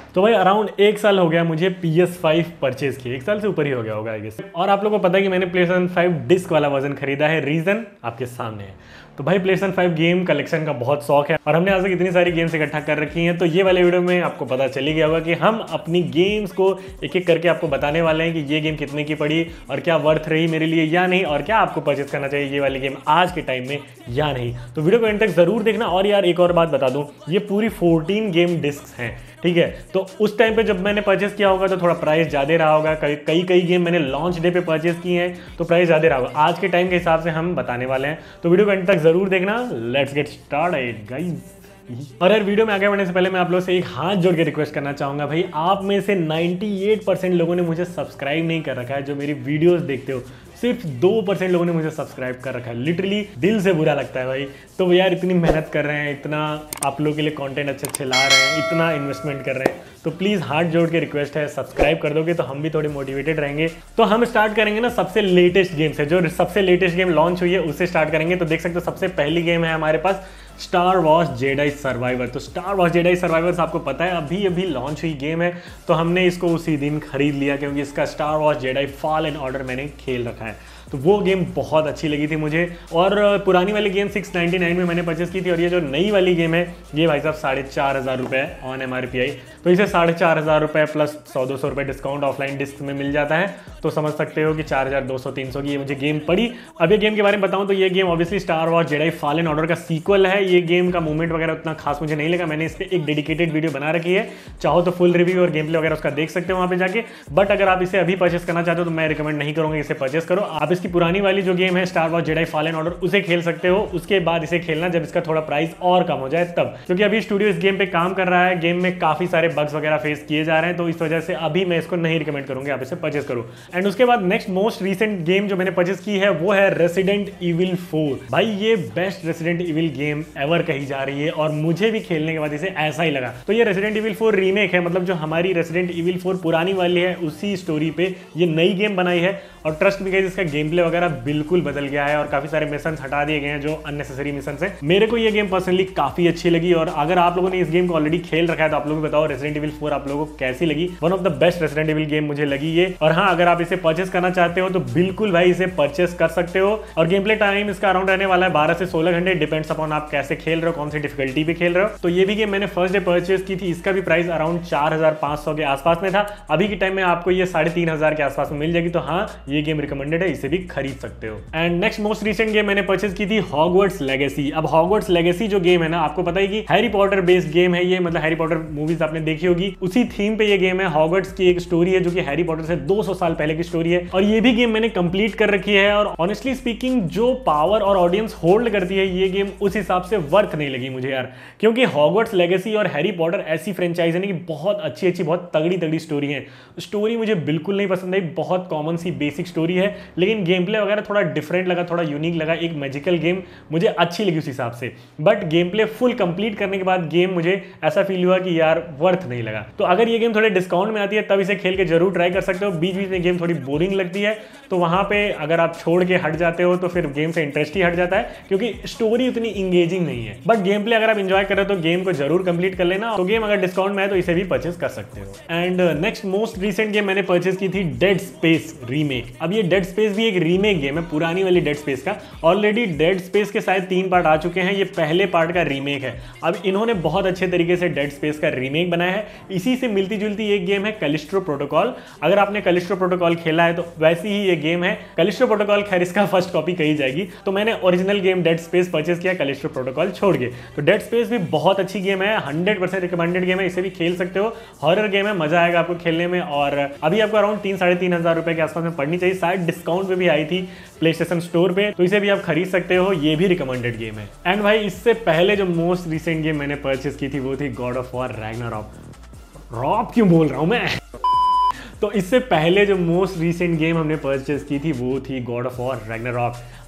तो भाई अराउंड 1 साल हो गया मुझे PS5 परचेज किए, 1 साल से ऊपर ही हो गया होगा आई गेस। और आप लोगों को पता है कि मैंने PlayStation 5 डिस्क वाला वर्जन खरीदा है, रीजन आपके सामने है। तो भाई PlayStation 5 गेम कलेक्शन का बहुत शौक है और हमने आज तक इतनी सारी गेम्स इकट्ठा कर रखी हैं, तो ये वाले वीडियो में आपको पता चल ही गया होगा कि हम अपनी गेम्स को एक एक करके आपको बताने वाले हैं कि ये गेम कितने की पड़ी और क्या वर्थ रही मेरे लिए या नहीं, और क्या आपको परचेज करना चाहिए ये वाली गेम आज के टाइम में या नहीं। तो वीडियो को एंड तक जरूर देखना। और यार एक और बात बता दूं, ये पूरी 14 गेम डिस्क हैं, ठीक है। तो उस टाइम पे जब मैंने परचेस किया होगा तो थोड़ा प्राइस ज़्यादा रहा होगा, कई गेम मैंने लॉन्च डे पे परचेस किए हैं तो प्राइस ज़्यादा रहा होगा। आज के टाइम के हिसाब से हम बताने वाले हैं, तो वीडियो को एंड तक जरूर देखना। Let's get started guys. और यार वीडियो में आगे बढ़ने से पहले मैं आप लोगों से एक हाथ जोड़ के रिक्वेस्ट करना चाहूँगा, भाई आप में से 98% लोगों ने मुझे सब्सक्राइब नहीं कर रखा है। जो मेरी वीडियोस देखते हो सिर्फ 2% लोगों ने मुझे सब्सक्राइब कर रखा है। लिटरली दिल से बुरा लगता है भाई। तो यार इतनी मेहनत कर रहे हैं, इतना आप लोगों के लिए कंटेंट अच्छे ला रहे हैं, इतना इन्वेस्टमेंट कर रहे हैं, तो प्लीज़ हाथ जोड़ के रिक्वेस्ट है सब्सक्राइब कर दोगे तो हम भी थोड़े मोटिवेटेड रहेंगे। तो हम स्टार्ट करेंगे ना सबसे लेटेस्ट गेम से, जो सबसे लेटेस्ट गेम लॉन्च हुई है उससे स्टार्ट करेंगे। तो देख सकते हो सबसे पहली गेम है हमारे पास स्टार वॉर्स जेडाई सर्वाइवर। तो स्टार वॉर्स जेडाई सर्वाइवर्स आपको पता है अभी अभी लॉन्च हुई गेम है, तो हमने इसको उसी दिन खरीद लिया क्योंकि इसका Star Wars Jedi Fallen Order मैंने खेल रखा है। तो वो गेम बहुत अच्छी लगी थी मुझे। और पुरानी वाली गेम 699 में मैंने परचेस की थी, और ये जो नई वाली गेम है ये भाई साहब 4500 रुपये ऑन MRP आई। तो इसे 4500 रुपये प्लस 100-200 रुपये डिस्काउंट ऑफलाइन डिस्क में मिल जाता है। तो समझ सकते हो कि 4200-300 की ये मुझे गेम पड़ी। अब ये गेम के बारे में बताऊं तो ये game obviously Star Wars Jedi Fallen Order का सीक्वल है। ये गेम का मूवमेंट वगैरह उतना खास मुझे नहीं लगा, मैंने इस पर एक डेडिकेटेड वीडियो बना रखी है, चाहो तो फुल रिव्यू और गेम प्ले वगैरह उसका देख सकते हो वहाँ पे जाके। बट अगर आप इसे अभी परचेस करना चाहते हो तो मैं रिकमेंड नहीं करूँगा इसे परचेस करो। आप इसकी पुरानी वाली जो गेम है Star Wars Jedi Fallen Order उसे खेल सकते हो, उसके बाद इसे खेलना जब इसका थोड़ा प्राइस और कम हो जाए तब, क्योंकि अभी स्टूडियो इस गेम पे काम कर रहा है। गेम में काफी सारे बग्स वगैरह फेस किए जा रहे हैं, तो इस वजह से अभी मैं इसको नहीं रिकमेंड करूंगा आप इसे परचेस करो। एंड उसके बाद नेक्स्ट मोस्ट रीसेंट गेम जो मैंने परचेस की है वो है रेसिडेंट इविल 4। भाई ये best Resident Evil game ever कही जा रही है और मुझे भी खेलने के बाद इसे ऐसा ही लगा। तो ये रेसिडेंट इविल 4 रीमेक है, मतलब जो हमारी रेसिडेंट इविल 4 पुरानी वाली है उसी स्टोरी पे ये नई गेम बनाई है। और ट्रस्ट भी गाइस इसका गेम प्ले वगैरह बिल्कुल बदल गया है और काफी सारे मिशन हटा दिए गए हैं जो अननेसेसरी मिशन है। मेरे को ये गेम पर्सनली काफी अच्छी लगी। और अगर आप लोगों ने इस गेम को ऑलरेडी खेल रखा है तो आप लोगों को बताओ रेसिडेंट इविल 4 आप लोगों को कैसी लगी। One of the best Resident Evil game मुझे लगी ये। और हाँ, अगर आप इसे परचेस करना चाहते हो तो बिल्कुल भाई इसे परचेस कर सकते हो। और गेम प्ले टाइम इसका अराउंड रहने वाला है 12 से 16 घंटे, डिपेंड्स अपॉन आप कैसे खेल रहे हो, कौन सी डिफिकल्टी पे खेल रहे हो। तो ये भी गेम मैंने फर्स्ट डे परचेस की थी, इसका भी प्राइस अराउंड 4500 के आसपास में था। अभी के टाइम में आपको ये 3500 के आसपास में मिल जाएगी। तो हाँ, ये गेम रिकमेंडेड है, इसे भी खरीद सकते हो। And next most recent game मैंने परचेस की थी हॉगवर्ट्स लेगेसी। अब हॉगवर्ट्स लेगेसी जो गेम है ना, आपको पता है कि हैरी पॉटर बेस्ड गेम है ये, मतलब हैरी पॉटर मूवीज आपने देखी होगी, उसी थीम पे ये गेम है। हॉगवर्ट्स की एक स्टोरी है जो कि हैरी पॉटर से 200 साल पहले की स्टोरी है, और ये भी गेम मैंने कंप्लीट कर रखी है। और ऑनेस्टली स्पीकिंग जो पावर और ऑडियंस होल्ड करती है ये गेम उस हिसाब से वर्थ नहीं लगी मुझे यार, क्योंकि हॉगवर्ट्स लेगेसी और हैरी पॉटर ऐसी फ्रेंचाइज है ना कि बहुत अच्छी बहुत तगड़ी स्टोरी है। स्टोरी मुझे बिल्कुल नहीं पसंद आई, बहुत कॉमन सी बेसिक स्टोरी है, लेकिन गेम प्ले वगैरह थोड़ा डिफरेंट लगा, थोड़ा यूनिक लगा, एक मैजिकल गेम मुझे अच्छी लगी उस हिसाब से। But game play full complete करने के बाद गेम मुझे ऐसा फील हुआ कि यार वर्थ नहीं लगा। तो अगर ये गेम थोड़े डिस्काउंट में आती है तब इसे खेल के जरूर ट्राई कर सकते हो। बीच बीच में गेम थोड़ी बोरिंग लगती है, तो वहां पे अगर आप छोड़ के हट जाते हो तो फिर गेम से इंटरेस्ट ही हट जाता है, क्योंकि स्टोरी उतनी इंगेजिंग नहीं है। बट गेम प्ले अगर आप एंजॉय कर रहे हो तो गेम को जरूर कंप्लीट कर लेना। तो गेम अगर डिस्काउंट में है तो इसे भी परचेस कर सकते हो। And next most recent game मैंने परचेस की थी डेड स्पेस रीमेक। अब ये डेड स्पेस भी एक रीमेक गेम है पुरानी वाली डेड स्पेस का। ऑलरेडी डेड स्पेस के शायद 3 पार्ट आ चुके हैं, ये पहले पार्ट का रीमेक है। अब इन्होंने बहुत अच्छे तरीके से डेड स्पेस का रीमेक बनाया है। इसी से मिलती जुलती एक गेम है कैलिस्ट्रो प्रोटोकॉल। अगर आपने कैलिस्ट्रो प्रोटोकॉल खेला है तो वैसी ही ये गेम है। कैलिस्ट्रो प्रोटोकॉल खैर इसका फर्स्ट कॉपी कही जाएगी, तो मैंने original game Dead Space purchase किया कैलिस्ट्रो प्रोटोकॉल छोड़ के। तो डेड स्पेस भी बहुत अच्छी गेम है, 100% रिकमेंडेड गेम है, इसे भी खेल सकते हो। हॉरर गेम है, मजा आएगा आपको खेलने में। और अभी आपको अराउंड 3-3,500 रुपए के आसपास में पड़नी चाहिए, शायद डिस्काउंट पे भी आई थी प्लेस्टेशन स्टोर पे, तो इसे भी आप खरीद सकते हो। ये भी रिकमेंडेड गेम है। एंड भाई इससे पहले जो मोस्ट रिसेंट गेम मैंने परचेस की थी वो थी गॉड ऑफ वॉर रैग्नारॉक। रॉब क्यों बोल रहा हूं मैं तो इससे पहले जो मोस्ट रीसेंट गेम हमने परचेस की थी वो थी गॉड ऑफ वॉर रैग्नारॉक।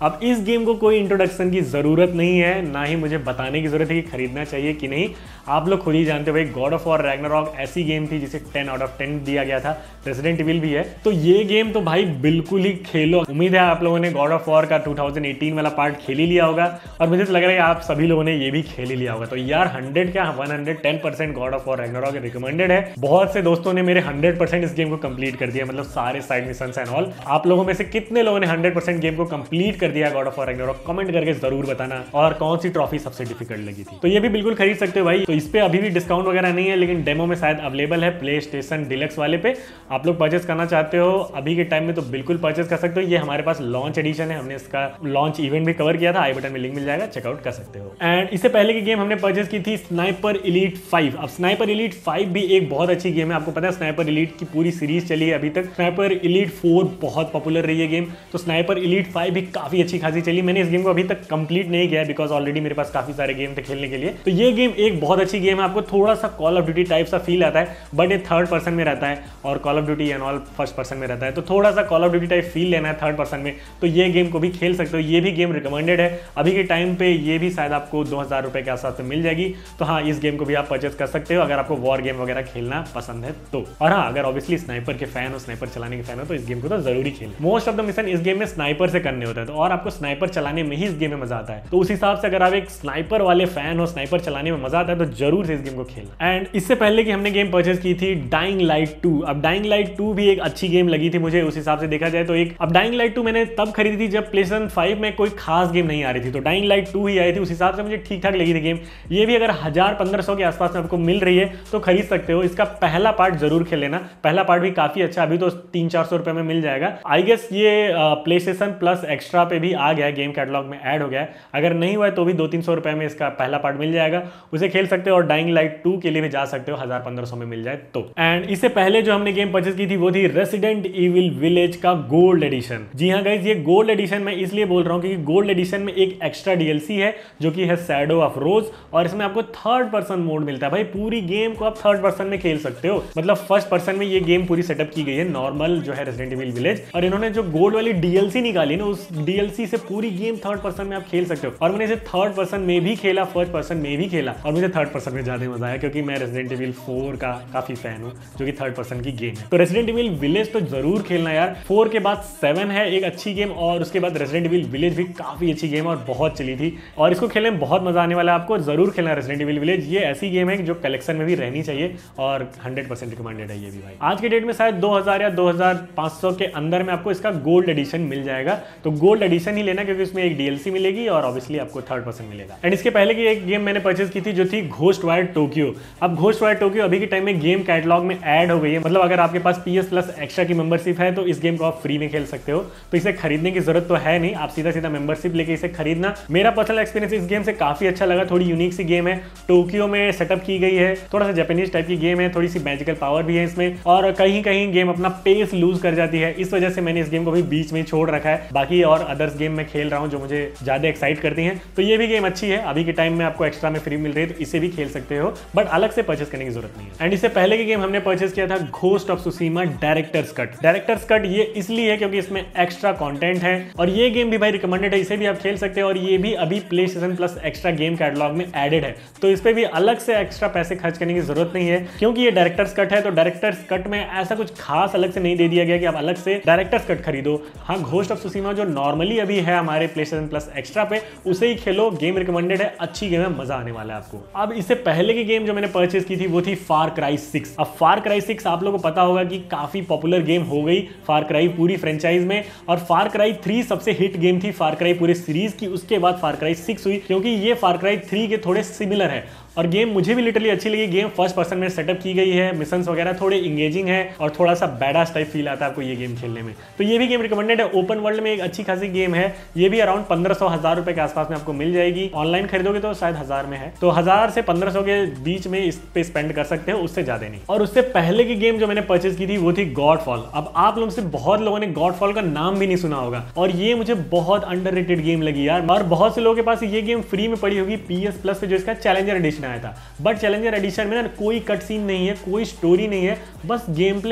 अब इस गेम को कोई इंट्रोडक्शन की जरूरत नहीं है, ना ही मुझे बताने की जरूरत है कि खरीदना चाहिए कि नहीं। आप लोग खुद ही जानते हो भाई, गॉड ऑफ वॉर रैग्नारॉक ऐसी गेम थी जिसे 10 आउट ऑफ 10 दिया गया था। रेसिडेंट इविल भी है, तो ये गेम तो भाई बिल्कुल ही खेलो। उम्मीद है आप लोगों ने गॉड ऑफ वॉर का 2018 वाला पार्ट खेल ही लिया होगा, और मुझे तो लग रहा है आप सभी लोगों ने ये भी खेल ही लिया होगा। तो यार 100 क्या 110% God of War Ragnarok recommended है। बहुत से दोस्तों ने मेरे 100% इस गेम को कंप्लीट कर दिया, मतलब सारे साइड मिशंस एंड ऑल। आप लोगों में से कितने लोगों ने 100% गेम को कंप्लीट कर दिया God of War Ragnarok, comment करके जरूर बताना। और कौन सी ट्रॉफी सबसे डिफिकल्ट लगी थी, तो ये भी बिल्कुल खरीद सकते हो भाई। तो इस पे अभी भी डिस्काउंट वगैरह नहीं है, लेकिन डेमो में शायद अवेलेबल है प्ले स्टेशन डिलक्स वाले पे। आप लोग परचेस करना चाहते हो अभी के टाइम में तो बिल्कुल परचेस कर सकते हो। ये हमारे पास लॉन्च एडिशन है, हमने इसका लॉन्च इवेंट भी कवर किया था, आई बटन में लिंक मिल जाएगा, चेकआउट कर सकते हो। एंड इससे पहले की गेम हमने परचेस की थी स्नाइपर एलीट 5। अब स्नाइपर एलीट 5 भी एक बहुत अच्छी गेम है। आपको पता है स्नाइपर एलीट की पूरी सीरीज चली है अभी तक। स्नाइपर एलीट 4 बहुत पॉपुलर रही है गेम, तो स्नाइपर एलीट 5 भी काफी अच्छी खासी चली। मैंने इस गेम को अभी तक कंप्लीट नहीं किया बिकॉज ऑलरेडी मेरे पास काफी सारे गेम थे खेलने के लिए। तो ये गेम एक बहुत अच्छी गेम है। आपको थोड़ा सा कॉल ऑफ ड्यूटी टाइप सा फील आता है, बट ये थर्ड पर्सन में रहता है और Call of Duty and all first person में रहता है। तो थोड़ा सा Call of Duty type feel लेना है थर्ड पर्सन में, तो ये गेम को भी खेल सकते हो। ये भी गेम रिकमेंडेड है अभी के टाइम पे। ये भी शायद आपको 2000 रुपए के आसपास में मिल जाएगी। तो हाँ, इस गेम को भी आप परचेस कर सकते हो अगर आपको वॉर गेम वगैरह खेलना पसंद है तो। और हाँ, अगर ऑब्वियसली स्नाइपर के फैन हो, स्नाइपर चलाने के फैन हो, तो इस गेम को तो जरूरी खेलें। मोस्ट ऑफ द मिशन इस गेम में स्नाइपर से करने होता है, तो और आपको स्नाइपर चलाने में ही इस गेम में मजा आता है। तो उस हिसाब से अगर आप एक स्नाइपर वाले फैन हो, स्नाइपर चलाने में मजा आता है, तो जरूर से इस गेम को खेलना। एंड इससे पहले कि हमने गेम परचेस की थी डाइंग लाइट 2। अब डाइंग लाइट 2 भी एक अच्छी गेम लगी थी मुझे उस हिसाब से देखा जाए तो। एक अब डाइंग लाइट 2 मैंने तब खरीदी थी जब प्लेस्टेशन 5 में कोई खास गेम नहीं आ रही थी, तो डाइंग लाइट 2 ही आई थी। उस हिसाब से मुझे ठीक ठाक लगी थी गेम। ये भी अगर 1000-1500 के आसपास में आपको मिल रही है तो खरीद सकते हो। इसका पहला पार्ट जरूर खेल लेना, पहला पार्ट भी काफी अच्छा, अभी तो 300-400 रुपए में मिल जाएगा। आई गेस ये प्ले स्टेशन प्लस एक्स्ट्रा पे भी आ गया है, गेम कैटलॉग में ऐड हो गया है। अगर नहीं हुआ है तो भी 200-300 रुपए में इसका पहला पार्ट मिल जाएगा, उसे खेल सकते हो। और डाइंग लाइट 2 के लिए भी जा सकते हो 1000-1500 में मिल जाए तो। एंड इससे पहले जो हमने गेम परचेस की थी वो थी रेसिडेंट इविल विलेज का गोल्ड एडिशन। जी हाँ गाइज, ये गोल्ड एडिशन मैं इसलिए बोल रहा हूँ क्योंकि गोल्ड एडिशन में एक एक्स्ट्रा डीएलसी है जो कि है शैडो ऑफ रोज, और इसमें आपको थर्ड पर्सन मोड मिलता है। भाई पूरी गेम को आप थर्ड पर्सन में खेल सकते हो, मतलब फर्स्ट पर्सन में ये गेम पूरी सेटअप की गई है नॉर्मल जो है रेसिडेंट इविल विलेज। और इन्होंने जो गोल्ड वाली डीएलसी निकाली ना, उस डीएलसी से पूरी गेम थर्ड पर्सन में आप खेल सकते हो। और मैंने इसे थर्ड पर्सन में भी खेला, फर्स्ट पर्सन में भी खेला, और मुझे थर्ड पर्सन में ज्यादा मजा आया क्योंकि मैं रेसिडेंट इविल 4 का काफी फैन हूँ जो कि थर्ड पर्सन की गेम है। तो रेसिडेंट इविल विलेज तो जरूर खेलना यार। 4 के बाद 7 है एक अच्छी गेम, और उसके बाद रेसिडेंट इविल विलेज भी काफी अच्छी गेम और बहुत चली थी, और इसको खेलने में बहुत मजा आने वाला है आपको। जरूर खेलना रेसिडेंट इविल विलेज। ये ऐसी गेम है जो कलेक्शन में भी रहनी चाहिए और 100% रिकमेंडेड है ये भी भाई। आज के डेट में शायद 2000 या 2500 के अंदर में आपको इसका गोल्ड एडिशन मिल जाएगा, तो गोल्ड एडिशन ही लेना क्योंकि इसमें एक डीएलसी मिलेगी और ऑब्वियसली आपको थर्ड पर्सन मिलेगा। एंड इसके पहले की एक गेम मैंने परचेज की थी जो थी घोस्टवायर टोक्यो। अब घोस्टवायर टोक्यो अभी के टाइम में गेम कैटलॉग में ऐड हो गई है, मतलब अगर आपके पास PS प्लस एक्स्ट्रा की मेंबरशिप है तो इस गेम को आप फ्री में खेल सकते हो। तो इसे खरीदने की जरूरत तो है नहीं, आप सीधा सीधा मेंबरशिप लेके इसे खरीदना। मेरा पर्सनल एक्सपीरियंस इस गेम से काफी अच्छा लगा। थोड़ी यूनिक सी गेम है, टोक्यो में सेटअप की गई है, थोड़ा सा जापानीज टाइप की गेम है, थोड़ी सी मैजिकल पावर भी है इसमें, और कहीं कहीं गेम अपना पेस लूज कर जाती है। इस वजह से मैंने इस गेम को भी बीच में छोड़ रखा है। बाकी और अदर्स गेम मैं खेल रहा हूँ जो मुझे ज्यादा एक्साइट करती हैं। तो ये भी गेम अच्छी है, अभी के टाइम में आपको एक्स्ट्रा में फ्री मिल रही है, तो इसे भी खेल सकते हो, बट अलग से परचेस करने की जरूरत नहीं है। एंड इससे पहले की गेम हमने परचेस किया था Ghost of Tsushima director's cut. Director's cut ये इसलिए है क्योंकि इसमें एक्स्ट्रा कंटेंट है, और ये गेम भी भाई रिकमेंडेड है, इसे भी आप खेल सकते हो। और ये भी अभी PlayStation plus extra game catalogue में एडेड है, तो इस पे भी अलग से एक्स्ट्रा पैसे खर्च करने की जरूरत नहीं है क्योंकि ये डायरेक्टर्स कट है। तो डायरेक्टर्स कट में ऐसा कुछ खास अलग से नहीं दे दिया गया कि आप अलग से डायरेक्टर्स कट खरीदो। हाँ, घोस्ट ऑफ सुशीमा जो नॉर्मली अभी है हमारे प्ले स्टेशन प्लस एक्स्ट्रा पे, उसे ही खेलो, गेम रिकमेंडेड है, अच्छी गेम है, मजा आने वाला है आपको। अब इससे पहले की गेम जो मैंने परचेज की थी वो थी फार क्राई 6। अब फार क्राई 6 आप लोगों को पता होगा कि काफी पॉपुलर गेम हो गई फार क्राई पूरी फ्रेंचाइज में, और फार क्राई 3 सबसे हिट गेम थी फार क्राई पूरे सीरीज की। उसके बाद फार क्राई 6 हुई क्योंकि ये फार क्राई 3 के थोड़े सिमिलर है, और गेम मुझे भी लिटरली अच्छी लगी। गेम फर्स्ट पर्सन में सेटअप की गई है, मिशंस वगैरह थोड़े इंगेजिंग है, और थोड़ा सा बैडास टाइप फील आता है आपको ये गेम खेलने में। तो ये भी गेम रिकमेंडेड है, ओपन वर्ल्ड में एक अच्छी खासी गेम है। ये भी अराउंड 1500-1000 रुपए के आसपास में आपको मिल जाएगी। ऑनलाइन खरीदोगे तो शायद 1000 में है, तो 1000 से 1500 के बीच में इस पे स्पेंड कर सकते हो, उससे ज्यादा नहीं। और उससे पहले की गेम जो मैंने परचेज की थी वो थी गॉडफॉल। अब आप लोगों से बहुत लोगों ने गॉडफॉल का नाम भी नहीं सुना होगा, और ये मुझे बहुत अंडररेटेड गेम लगी यार। और बहुत से लोगों के पास ये गेम फ्री में पड़ी होगी PS प्लस पे जो इसका चैलेंजर एडिशन आया था, बट चैलेंजर एडिशन में ना कोई कट सीन नहीं है, कोई स्टोरी नहीं है, बस गेम प्ले है।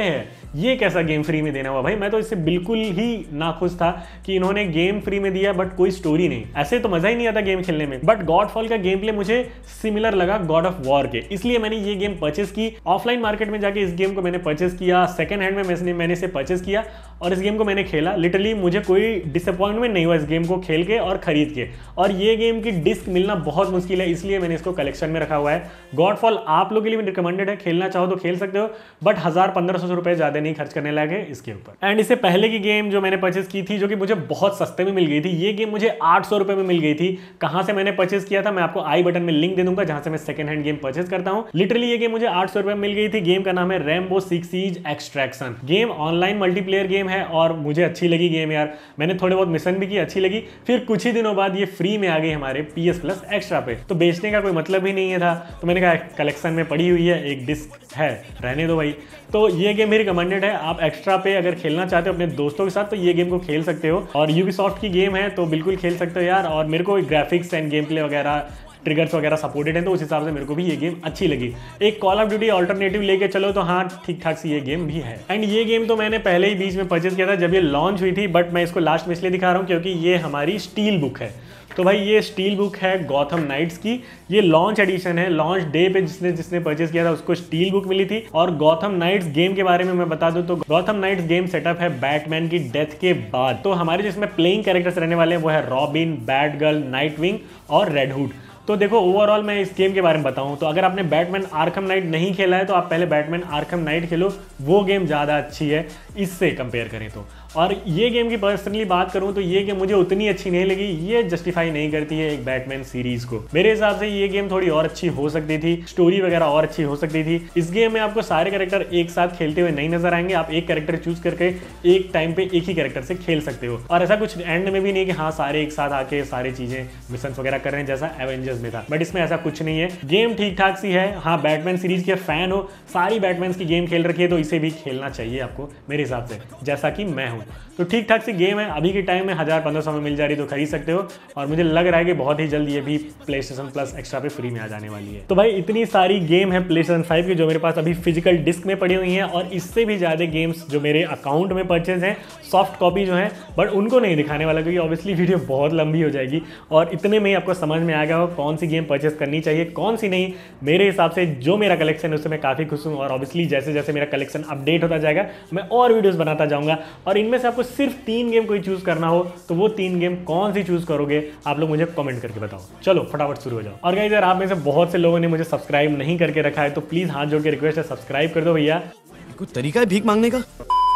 ये कैसा गेम फ्री में देना हुआ भाई, मैं तो इससे बिल्कुल ही नाखुश था कि इन्होंने गेम फ्री में दिया बट कोई स्टोरी नहीं, ऐसे तो मजा ही नहीं आता गेम खेलने में। बट गॉडफॉल का गेम प्ले मुझे सिमिलर लगा गॉड ऑफ वॉर के, इसलिए मैंने ये गेम परचेस की। ऑफलाइन मार्केट में जाके इस गेम को मैंने परचेस किया, सेकंड हैंड में मैंने इसे परचेस किया और इस गेम को मैंने खेला। लिटरली मुझे कोई डिसअपॉइंटमेंट नहीं हुआ इस गेम को खेल के और खरीद के। और ये गेम की डिस्क मिलना बहुत मुश्किल है, इसलिए मैंने इसको कलेक्शन में रखा हुआ है। गॉडफॉल आप लोगों के लिए रिकमेंडेड है, खेलना चाहो तो खेल सकते हो, बट 1000-1500 रुपए ज्यादा नहीं खर्च करने लगे इसके ऊपर। एंड इससे पहले की गेम जो मैंने परचेस की थी, जो कि मुझे बहुत सस्ते में मिल गई थी, ये गेम मुझे 800 रुपए में मिल गई थी। कहां से मैंने परचेस किया था मैं आपको आई बटन में लिंक दे दूंगा, जहां से मैं सेकंड हैंड गेम परचेस करता हूं। लिटरली ये गेम मुझे 800 रुपए में मिल गई थी। गेम का नाम है Rainbow Six Siege Extraction. Game online multiplayer game है और मुझे अच्छी लगी गेम यार। मैंने थोड़े बहुत मिशन भी की, अच्छी लगी। फिर कुछ ही दिनों बाद ये फ्री में आ गई हमारे PS Plus एक्स्ट्रा पे, तो बेचने का कोई मतलब ही नहीं था। तो मैंने कहा कलेक्शन में पड़ी हुई है, एक डिस्क है, रहने दो भाई। तो ये गेम भी रिकमेंडेड है, आप एक्स्ट्रा पे अगर खेलना चाहते हो अपने दोस्तों के साथ तो ये गेम को खेल सकते हो। और यूबीसॉफ्ट की गेम है तो बिल्कुल खेल सकते हो यार। और मेरे को ग्राफिक्स एंड गेम प्ले वगैरह, ट्रिगर्स वगैरह सपोर्टेड है, तो उस हिसाब से मेरे को भी ये गेम अच्छी लगी। एक कॉल ऑफ ड्यूटी अल्टरनेटिव लेके चलो तो हाँ ठीक ठाक सी ये गेम भी है। एंड ये गेम तो मैंने पहले ही बीच में परचेज किया था जब ये लॉन्च हुई थी, बट मैं इसको लास्ट में इसलिए दिखा रहा हूँ क्योंकि ये हमारी स्टील बुक है। तो भाई ये स्टील बुक है गॉथम नाइट्स की, ये लॉन्च एडिशन है। लॉन्च डे पे जिसने परचेज किया था उसको स्टील बुक मिली थी। और गॉथम नाइट्स गेम के बारे में मैं बता दूं तो गॉथम नाइट्स गेम सेटअप है बैटमैन की डेथ के बाद। तो हमारे जिसमें प्लेइंग कैरेक्टर्स रहने वाले हैं वो है रॉबिन, बैटगर्ल, नाइटविंग और रेड हुड। तो देखो ओवरऑल मैं इस गेम के बारे में बताऊं तो अगर आपने बैटमैन आर्खम नाइट नहीं खेला है तो आप पहले बैटमैन आर्खम नाइट खेलो, वो गेम ज़्यादा अच्छी है इससे कंपेयर करें तो। और ये गेम की पर्सनली बात करूं तो ये गेम मुझे उतनी अच्छी नहीं लगी, ये जस्टिफाई नहीं करती है एक बैटमैन सीरीज को। मेरे हिसाब से ये गेम थोड़ी और अच्छी हो सकती थी, स्टोरी वगैरह और अच्छी हो सकती थी। इस गेम में आपको सारे कैरेक्टर एक साथ खेलते हुए नहीं नजर आएंगे, आप एक कैरेक्टर चूज करके एक टाइम पे एक ही कैरेक्टर से खेल सकते हो। और ऐसा कुछ एंड में भी नहीं कि हाँ सारे एक साथ आके सारी चीजें मिशन वगैरह कर रहे हैं जैसा एवेंजर्स में था, बट इसमें ऐसा कुछ नहीं है। गेम ठीक ठाक सी है। हाँ बैटमैन सीरीज के फैन हो, सारी बैटमैन की गेम खेल रखी है तो इसे भी खेलना चाहिए आपको मेरे हिसाब से, जैसा कि मैं हूँ। तो ठीक ठाक सी गेम है, अभी के टाइम में 1000-1500 में मिल जा रही तो खरीद सकते हो। और मुझे लग रहा है कि बहुत ही जल्द ये भी PlayStation Plus एक्स्ट्रा पे फ्री में आ जाने वाली है। तो भाई इतनी सारी गेम है PlayStation 5 की जो मेरे पास अभी फिजिकल डिस्क में पड़ी हुई हैं, और इससे भी ज़्यादा गेम्स जो मेरे अकाउंट में परचेज हैं सॉफ्ट कॉपी जो है, बट उनको नहीं दिखाने वाला क्योंकि ऑब्वियसली वीडियो बहुत लंबी हो जाएगी। और इतने में ही आपको समझ में आ गया हो कौन सी गेम परचेज करनी चाहिए कौन सी नहीं। मेरे हिसाब से जो मेरा कलेक्शन है उससे मैं काफ़ी खुश हूँ, और ऑब्वियसली जैसे जैसे मेरा कलेक्शन अपडेट होता जाएगा मैं और वीडियोज़ बनाता जाऊँगा। और इनमें से आपको सिर्फ 3 गेम कोई चूज करना हो तो वो 3 गेम कौन सी चूज करोगे आप लोग मुझे कमेंट करके बताओ। चलो फटाफट शुरू हो जाओ। और गाइस यार आप में से बहुत से लोगों ने मुझे सब्सक्राइब नहीं करके रखा है तो प्लीज हाथ जोड़ के रिक्वेस्ट है सब्सक्राइब कर दो भैया। कोई तरीका है भीख मांगने का?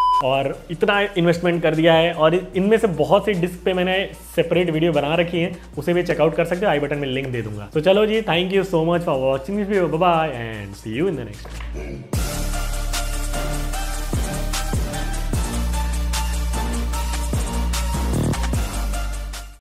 और इतना इन्वेस्टमेंट कर दिया है, और इनमें से बहुत सी डिस्क पे मैंने सेपरेट वीडियो बना रखी है, उसे भी चेकआउट कर सकते हो, आई बटन में लिंक दे दूंगा। तो चलो जी, thank you so much for watching this video, bye bye and see you in the next.